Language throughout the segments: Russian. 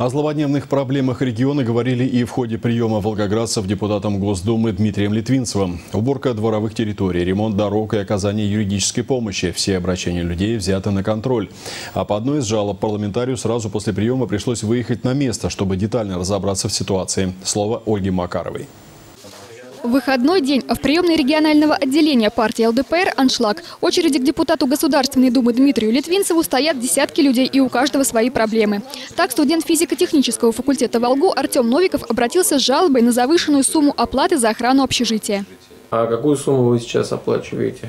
О злободневных проблемах региона говорили и в ходе приема волгоградцев депутатом Госдумы Дмитрием Литвинцевым. Уборка дворовых территорий, ремонт дорог и оказание юридической помощи. Все обращения людей взяты на контроль. А по одной из жалоб парламентарию сразу после приема пришлось выехать на место, чтобы детально разобраться в ситуации. Слово Ольги Макаровой. В выходной день, а в приемной регионального отделения партии ЛДПР «Аншлаг». Очереди к депутату Государственной Думы Дмитрию Литвинцеву стоят десятки людей, и у каждого свои проблемы. Так, студент физико-технического факультета ВолГУ Артем Новиков обратился с жалобой на завышенную сумму оплаты за охрану общежития. А какую сумму вы сейчас оплачиваете?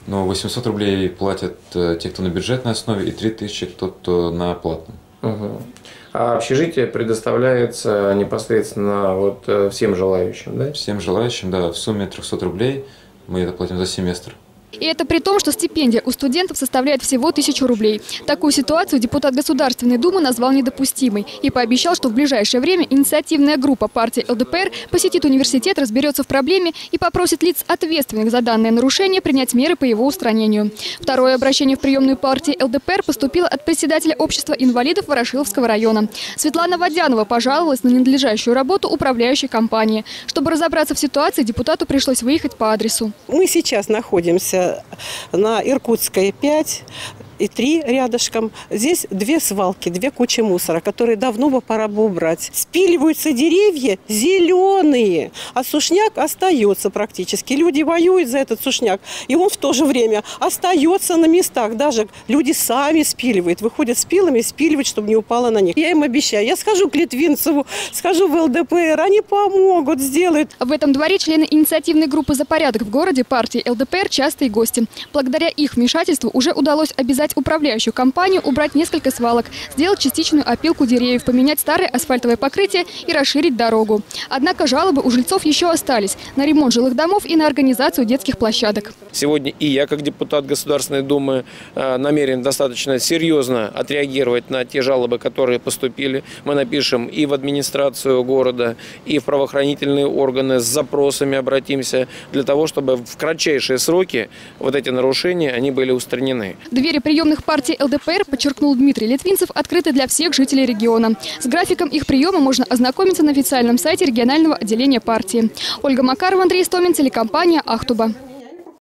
800 рублей платят те, кто на бюджетной основе, и 3000 кто на платном. Угу. А общежитие предоставляется непосредственно всем желающим, да? Всем желающим, да, в сумме 300 рублей. Мы это платим за семестр. И это при том, что стипендия у студентов составляет всего 1000 рублей. Такую ситуацию депутат Государственной Думы назвал недопустимой и пообещал, что в ближайшее время инициативная группа партии ЛДПР посетит университет, разберется в проблеме и попросит лиц, ответственных за данное нарушение, принять меры по его устранению. Второе обращение в приемную партии ЛДПР поступило от председателя общества инвалидов Ворошиловского района. Светлана Водянова пожаловалась на ненадлежащую работу управляющей компании. Чтобы разобраться в ситуации, депутату пришлось выехать по адресу. Мы сейчас находимся на Иркутской 5 и 3 рядышком. Здесь 2 свалки, 2 кучи мусора, которые давно бы пора бы убрать. Спиливаются деревья зеленые, а сушняк остается практически. Люди воюют за этот сушняк, и он в то же время остается на местах. Даже люди сами спиливают, выходят с пилами, спиливают, чтобы не упало на них. Я им обещаю, я схожу к Литвинцеву, схожу в ЛДПР, они помогут, сделают. В этом дворе члены инициативной группы «За порядок» в городе партии ЛДПР частые гости. Благодаря их вмешательству уже удалось обязать управляющую компанию убрать несколько свалок, сделать частичную опилку деревьев, поменять старое асфальтовое покрытие и расширить дорогу. Однако жалобы у жильцов еще остались на ремонт жилых домов и на организацию детских площадок. Сегодня и я, как депутат Государственной Думы, намерен достаточно серьезно отреагировать на те жалобы, которые поступили. Мы напишем и в администрацию города, и в правоохранительные органы с запросами обратимся, для того, чтобы в кратчайшие сроки эти нарушения они были устранены. Двери приемных партий ЛДПР, подчеркнул Дмитрий Литвинцев, открыты для всех жителей региона. С графиком их приема можно ознакомиться на официальном сайте регионального отделения партии. Ольга Макарова, Андрей Истомин, телекомпания «Ахтуба».